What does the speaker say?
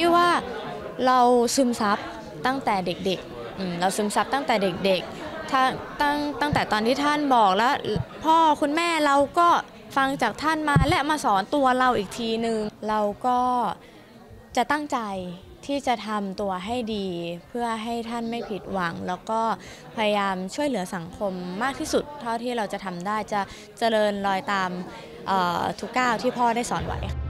ที่ว่าเราซึมซับตั้งแต่เด็กๆเราซึมซับตั้งแต่เด็กๆถ้าตั้งแต่ตอนที่ท่านบอกแล้วพ่อคุณแม่เราก็ฟังจากท่านมาและมาสอนตัวเราอีกทีนึงเราก็จะตั้งใจที่จะทำตัวให้ดีเพื่อให้ท่านไม่ผิดหวังแล้วก็พยายามช่วยเหลือสังคมมากที่สุดเท่าที่เราจะทำได้จะเจริญรอยตามทุกก้าวที่พ่อได้สอนไว้